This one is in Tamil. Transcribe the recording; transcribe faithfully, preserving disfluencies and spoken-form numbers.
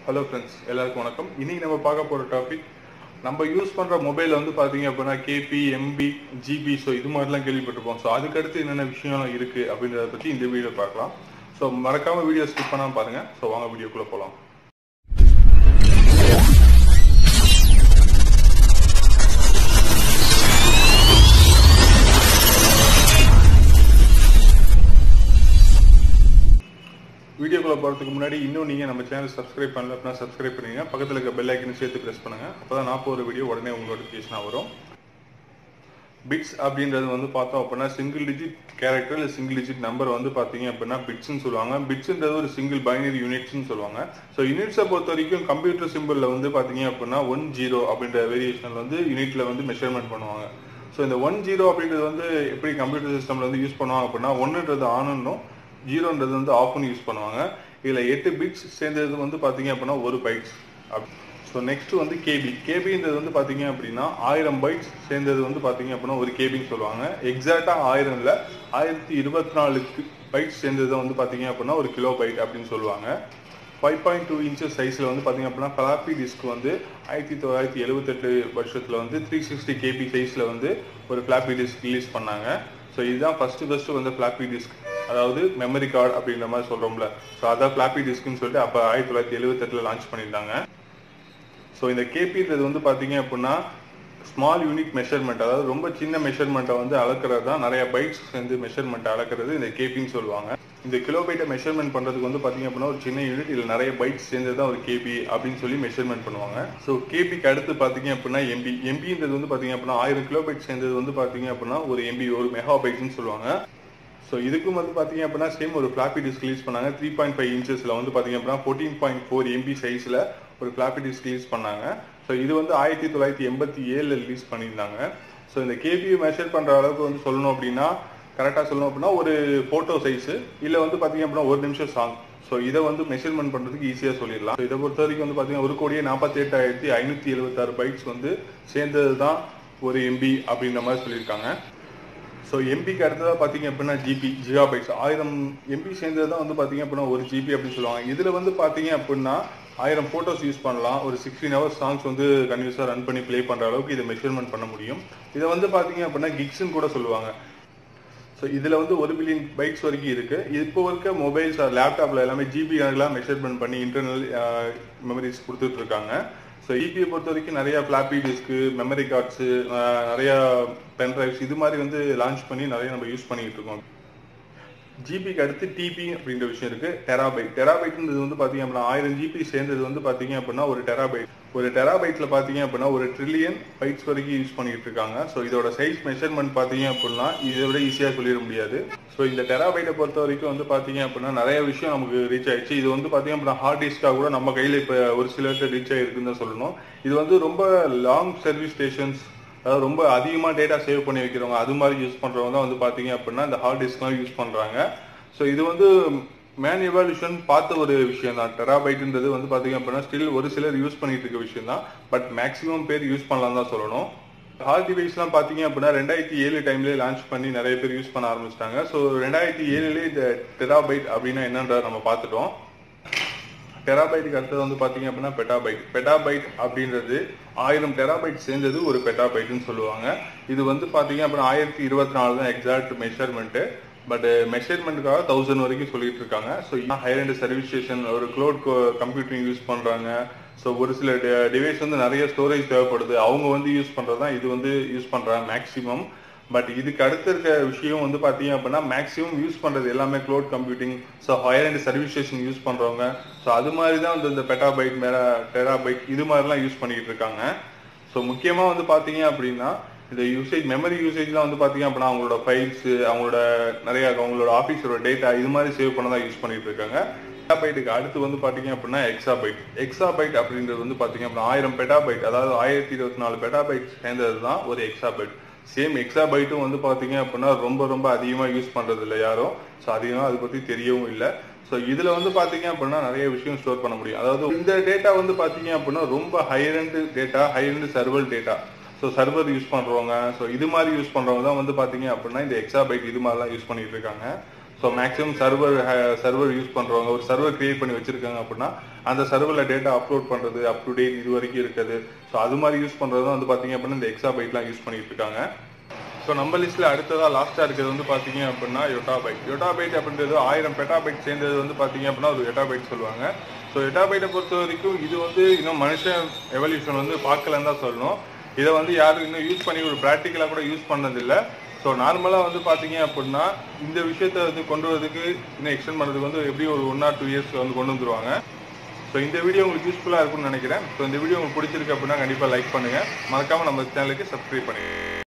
Hello friends, எல்லாருக்கும் வணக்கம். இன்னைக்கு நம்ம பார்க்க போற டாபிக் நம்ம யூஸ் பண்ற மொபைல்ல வந்து பாத்தீங்க அப்படின்னா கேபி, எம்பி, ஜிபி ஸோ இது மாதிரிலாம் கேள்விப்பட்டிருப்போம். ஸோ அதுக்கு அடுத்து என்னென்ன விஷயம்லாம் இருக்கு அப்படின்றத பத்தி இந்த வீடியோ பார்க்கலாம். ஸோ மறக்காம வீடியோ ஸ்கிப் பண்ணாம பாருங்க. ஸோ வாங்க வீடியோக்குள்ள போலாம். வீடியோக்குள்ள போறதுக்கு முன்னாடி இன்னும் நீங்க நம்ம சேனல் சப்ஸ்கிரைப் பண்ணல அப்படின்னா சப்ஸ்கிரைப் பண்ணுங்க. பக்கத்துல இருக்க பெல் ஐக்கனை சேர்த்து பிரஸ் பண்ணுங்க. அப்பதான் நான் போற வீடியோ உடனே உங்களுக்கு நோட்டிஃபிகேஷனா வரும். பிட்ஸ் அப்படின்றது வந்து பார்த்தோம் அப்படின்னா சிங்கிள் டிஜிட் கேரக்டர் இல்லை சிங்கிள் டிஜிட் நம்பர் வந்து பார்த்தீங்க அப்படின்னா பிட்ஸ்ன்னு சொல்லுவாங்க. பிட்ஸ்ன்றது ஒரு சிங்கிள் பைனரி யூனிட்ஸ்ன்னு சொல்லுவாங்க. ஸோ யூனிட்ஸை பொறுத்த வரைக்கும் கம்ப்யூட்டர் சிம்பிளில் வந்து பார்த்தீங்க அப்படின்னா ஒன் ஜீரோ அப்படின்ற வேரியேஷனில் வந்து யூனிட்ல வந்து மெஷர்மெண்ட் பண்ணுவாங்க. ஸோ இந்த ஒன் ஜீரோ அப்படின்றது வந்து எப்படி கம்ப்யூட்டர் சிஸ்டம்ல வந்து யூஸ் பண்ணுவாங்க அப்படின்னா ஒன்றுன்றது ஆனுன்னும் ஜீரோன்றது வந்து ஆஃப்னு யூஸ் பண்ணுவாங்க. இதில் எட்டு பிட்ஸ் சேர்ந்தது வந்து பார்த்தீங்க அப்படின்னா ஒரு பைட்ஸ். ஸோ நெக்ஸ்ட் வந்து கேபி. கேபின்றது வந்து பார்த்தீங்க அப்படின்னா ஆயிரம் பைட்ஸ் சேர்ந்தது வந்து பார்த்தீங்க அப்படின்னா ஒரு கேபின்னு சொல்லுவாங்க. எக்ஸாக்டாக ஆயிரம் இல்லை, ஆயிரத்தி இருபத்தி நாலுக்கு பைட்ஸ் சேர்ந்தது வந்து பார்த்தீங்க அப்படின்னா ஒரு கிலோ பைட் அப்படின்னு சொல்லுவாங்க. ஃபைவ் பாயிண்ட் டூ இன்ச்சஸ் சைஸில் வந்து பார்த்தீங்க அப்படின்னா ஃப்ளாப்பி டிஸ்க் வந்து ஆயிரத்தி தொள்ளாயிரத்தி எழுபத்தெட்டு வருஷத்தில் வந்து த்ரீ சிக்ஸ்டி கேபி சைஸில் வந்து ஒரு ஃப்ளாப்பி டிஸ்க் ரிலீஸ் பண்ணாங்க. ஸோ இதுதான் ஃபர்ஸ்ட் ஃபர்ஸ்ட் வந்து ஃப்ளாப்பி டிஸ்க், அதாவது மெமரி கார்டு அப்படின்ற மாதிரி சொல்றோம்ல. ஸோ அதான் ஃப்ளாப்பி டிஸ்க்னு சொல்லிட்டு அப்போ ஆயிரத்தி தொள்ளாயிரத்தி எழுபத்தெட்டுல லான்ச் பண்ணியிருந்தாங்க. ஸோ இந்த கேபின்றது வந்து பார்த்தீங்க அப்படின்னா ஸ்மால் யூனிட் மெஷர்மெண்ட், அதாவது ரொம்ப சின்ன மெஷர்மெண்ட்டை வந்து அளக்கிறது தான், நிறைய பைட்ஸ் சேர்ந்து மெஷர்மெண்ட் அளக்கிறது இந்த கேபின்னு சொல்லுவாங்க. இந்த கிலோபைட்டை மெஷர்மெண்ட் பண்ணுறதுக்கு வந்து பார்த்தீங்க அப்படின்னா ஒரு சின்ன யூனிட் இல்லை நிறைய பைட்ஸ் சேர்ந்து தான் ஒரு கேபி அப்படின்னு சொல்லி மெஷர்மெண்ட் பண்ணுவாங்க. ஸோ கேபிக்கு அடுத்து பார்த்தீங்க அப்படின்னா எம்பி. எம்பின்றது வந்து பார்த்தீங்க அப்படின்னா ஆயிரம் கிலோபைட் சேர்ந்தது வந்து பார்த்தீங்க அப்படின்னா ஒரு எம்பி, ஒரு மெகா பைட்ஸ்ன்னு சொல்லுவாங்க. ஸோ இதுக்கும் வந்து பார்த்தீங்க அப்படின்னா சேம் ஒரு ஃப்ளாப்பி டிஸ்க் ரிலீஸ் பண்ணாங்க. த்ரீ பாயிண்ட் ஃபைவ் இன்ச்சஸில் வந்து பார்த்தீங்க அப்படின்னா ஃபோர்டீன் பாயிண்ட் ஃபோர் எம்பி சைஸில் ஒரு ஃப்ளாப்பி டிஸ்க் ரிலீஸ் பண்ணாங்க. ஸோ இது வந்து ஆயிரத்தி தொள்ளாயிரத்தி எண்பத்தி ஏழில் ரிலீஸ் பண்ணியிருந்தாங்க. ஸோ இந்த கேபியை மெஷர் பண்ணுற அளவுக்கு வந்து சொல்லணும் அப்படின்னா கரெக்டாக சொல்லணும் அப்படின்னா ஒரு ஃபோட்டோ சைஸு இல்லை வந்து பார்த்தீங்க அப்படின்னா ஒரு நிமிஷம் சாங். ஸோ இதை வந்து மெஷர்மெண்ட் பண்ணுறதுக்கு ஈஸியாக சொல்லிடலாம். ஸோ இதை பொறுத்த வரைக்கும் வந்து பார்த்தீங்கன்னா ஒரு கோடியே நாற்பத்தி எட்டாயிரத்தி ஐநூற்றி எழுபத்தாறு பைட்ஸ் வந்து சேர்ந்தது தான் ஒரு எம்பி அப்படின்ற மாதிரி சொல்லியிருக்காங்க. ஸோ எம்பிக்கு அடுத்ததாக பார்த்தீங்க அப்படின்னா ஜிபி, ஜிகா பைட்ஸ். ஆயிரம் எம்பி சேர்ந்தது தான் வந்து பார்த்தீங்க அப்படின்னா ஒரு ஜிபி அப்படின்னு சொல்லுவாங்க. இதில் வந்து பார்த்தீங்க அப்படின்னா ஆயிரம் ஃபோட்டோஸ் யூஸ் பண்ணலாம். ஒரு சிக்ஸ்டீன் ஹவர்ஸ் சாங்ஸ் வந்து கன்யூஸாக ரன் பண்ணி ப்ளே பண்ணுற அளவுக்கு இதை மெஷர்மெண்ட் பண்ண முடியும். இதை வந்து பார்த்தீங்க அப்படின்னா கிக்ஸ்ன்னு கூட சொல்லுவாங்க. ஸோ இதில் வந்து ஒரு பில்லியன் பைட்ஸ் வரைக்கும் இருக்கு. இப்போ இருக்க மொபைல்ஸ் லேப்டாப்ல எல்லாமே ஜிபி கணக்கெல்லாம் மெஷர்மெண்ட் பண்ணி இன்டர்னல் மெமரிஸ் கொடுத்துட்டு இருக்காங்க. ஸோ இபியை பொறுத்த வரைக்கும் நிறைய ஃப்ளாப்பி டிஸ்க்கு, மெமரி கார்ட்ஸு, நிறைய பென் டிரைவ்ஸ் இது மாதிரி வந்து லான்ச் பண்ணி நிறைய நம்ம யூஸ் பண்ணிட்டு இருக்கோம். ஜிபிக்கு அடுத்து டிபி அப்படின்ற விஷயம் இருக்கு. டெராபைட். டெராபைட்ன்றது வந்து பாத்தீங்க அப்படின்னா ஆயிரம் ஜிபி சேர்ந்தது வந்து பாத்தீங்க அப்படின்னா ஒரு டெராபைட். ஒரு டெராபைட்ல பாத்தீங்க அப்படின்னா ஒரு ட்ரில்லியன் பைட்ஸ் வரைக்கும் யூஸ் பண்ணிட்டு இருக்காங்க. ஸோ இதோட சைஸ் மெஷர்மெண்ட் பாத்தீங்க அப்படின்னா இதை விட ஈஸியா சொல்லிட முடியாது. ஸோ இந்த டெராபைட்டை பொறுத்த வரைக்கும் வந்து பாத்தீங்க அப்படின்னா நிறைய விஷயம் நமக்கு ரீச் ஆயிடுச்சு. இது வந்து பாத்தீங்க அப்படின்னா ஹார்ட் டிஸ்கா கூட நம்ம கையில இப்ப ஒரு சிலர்கிட்ட ரீச் ஆயிருக்குன்னு தான் சொல்லணும். இது வந்து ரொம்ப லாங் சர்வீஸ் ஸ்டேஷன்ஸ், அதாவது ரொம்ப அதிகமாக டேட்டா சேவ் பண்ணி வைக்கிறவங்க அது மாதிரி யூஸ் பண்ணுறவங்க தான் வந்து பார்த்தீங்க அப்படின்னா இந்த ஹார்ட் டிஸ்க்லாம் யூஸ் பண்ணுறாங்க. ஸோ இது வந்து மேன் எவால்யூஷன் பார்த்த ஒரு விஷயம் தான். டெராபைட்ன்றது வந்து பார்த்தீங்க அப்படின்னா ஸ்டில் ஒரு சிலர் யூஸ் பண்ணிட்டு இருக்க விஷயம் தான். பட் மேக்ஸிமம் பேர் யூஸ் பண்ணலாம் தான் சொல்லணும். ஹார்ட் டிவைஸ்லாம் பார்த்தீங்க அப்படின்னா ரெண்டாயிரத்தி ஏழு டைம்லேயே லான்ச் பண்ணி நிறைய பேர் யூஸ் பண்ண ஆரம்பிச்சிட்டாங்க. ஸோ ரெண்டாயிரத்தி ஏழுலேயே இந்த டெராபைட் அப்படின்னா என்னன்றதை நம்ம பார்த்துட்டோம். டெராபைட்டுக்கு அடுத்தது வந்து பார்த்தீங்க அப்படின்னா பெட்டாபைட். பெட்டாபைட் அப்படின்றது ஆயிரம் டெராபைட் சேர்ந்தது ஒரு பெட்டாபைட்னு சொல்லுவாங்க. இது வந்து பார்த்தீங்க அப்படின்னா ஆயிரத்தி இருபத்தி நாலு தான் எக்ஸாக்ட் மெஷர்மெண்ட்டு. பட் மெஷர்மெண்ட்டுக்காக தௌசண்ட் வரைக்கும் சொல்லிட்டு இருக்காங்க. So higher and service station, ஒரு க்ளவுட் கம்ப்யூட்டிங் யூஸ் பண்ணுறாங்க. ஸோ ஒரு சில டிவைஸ் வந்து நிறைய ஸ்டோரேஜ் தேவைப்படுது, அவங்க வந்து யூஸ் பண்ணுறது தான் இது வந்து யூஸ் பண்ணுறாங்க மேக்ஸிமம். பட் இதுக்கு அடுத்த இருக்க விஷயம் வந்து பார்த்தீங்க அப்படின்னா மேக்ஸிமம் யூஸ் பண்ணுறது எல்லாமே cloud computing, so higher and service station use பண்ணுறவங்க. ஸோ அது மாதிரி தான் வந்து இந்த பெட்டாபைட், மேரா டெராபைட் இது மாதிரிலாம் யூஸ் பண்ணிட்டு இருக்காங்க. ஸோ முக்கியமாக வந்து பார்த்தீங்க அப்படின்னா இந்த யூசேஜ், மெமரி யூசேஜ்லாம் வந்து பார்த்தீங்க அப்படின்னா அவங்களோட ஃபைல்ஸ், அவங்களோட நிறைய அவங்களோட ஆஃபீஸோட டேட்டா இது மாதிரி சேவ் பண்ண தான் யூஸ் பண்ணிட்டு இருக்காங்க. பெட்டாபைட்டுக்கு அடுத்து வந்து பார்த்தீங்க அப்படின்னா எக்ஸாபைட். எக்ஸாபைட் அப்படின்றது வந்து பார்த்தீங்க அப்படின்னா ஆயிரம் பெட்டாபைட், அதாவது ஆயிரத்தி இருபத்தி நாலு பெட்டாபைட் சேர்ந்தது தான் ஒரு எக்ஸாபைட். சேம் எக்ஸாபைட்டும் வந்து பார்த்தீங்க அப்படின்னா ரொம்ப ரொம்ப அதிகமாக யூஸ் பண்ணுறது இல்லை யாரும். ஸோ அதிகமாக அதை பற்றி தெரியவும் இல்லை. ஸோ இதில் வந்து பார்த்தீங்க அப்படின்னா நிறைய விஷயம் ஸ்டோர் பண்ண முடியும். அதாவது இந்த டேட்டா வந்து பார்த்தீங்க அப்படின்னா ரொம்ப higher end data, higher end server data. So server use பண்ணுறவங்க, ஸோ இது மாதிரி யூஸ் பண்ணுறவங்க தான் வந்து பார்த்தீங்க அப்படின்னா இந்த எக்ஸாபைட் இது மாதிரிலாம் யூஸ் பண்ணிட்டு இருக்காங்க. So maximum server server use பண்ணுறவங்க, ஒரு சர்வர் கிரியேட் பண்ணி வச்சிருக்காங்க அப்படின்னா அந்த சர்வரில் டேட்டா அப்லோட் பண்ணுறது, அப் டு டேட் இது வரைக்கும் இருக்குது. ஸோ அது மாதிரி யூஸ் பண்ணுறது தான் வந்து பார்த்தீங்க அப்படின்னா இந்த எக்ஸாபைட்லாம் யூஸ் பண்ணிட்டு இருக்காங்க. ஸோ நம்ம லிஸ்ட்டில் அடுத்ததாக லாஸ்ட்டாக இருக்கிறது வந்து பார்த்தீங்க அப்படின்னா யோட்டாபைட். யோட்டாபைட் அப்படின்றது ஆயிரம் பெட்டாபைட் சேர்ந்தது வந்து பார்த்தீங்க அப்படின்னா ஒரு யோட்டாபைட் சொல்லுவாங்க. ஸோ யோட்டாபைட்டை பொறுத்த வரைக்கும் இது வந்து இன்னும் மனுஷன் எவல்யூஷன் வந்து பார்க்கலன்னு தான் சொல்லணும். இதை வந்து யாரும் இன்னும் யூஸ் பண்ணி ஒரு ப்ராக்டிக்கலாக கூட யூஸ் பண்ணதில்லை. ஸோ நார்மலாக வந்து பார்த்தீங்க அப்படின்னா இந்த விஷயத்தை வந்து கொண்டு வரதுக்கு இன்னும் எக்ஸ்டெண்ட் பண்ணுறதுக்கு வந்து எப்படியும் ஒரு ஒன் ஆர் டூ இயர்ஸ் வந்து கொண்டு வந்துருவாங்க. ஸோ இந்த வீடியோ உங்களுக்கு யூஸ்ஃபுல்லாக இருக்கும்னு நினைக்கிறேன். ஸோ இந்த வீடியோ உங்களுக்கு பிடிச்சிருக்கு அப்படின்னா கண்டிப்பாக லைக் பண்ணுங்கள். மறக்காமல் நம்ம சேனலுக்கு சப்ஸ்கிரைப் பண்ணுங்கள்.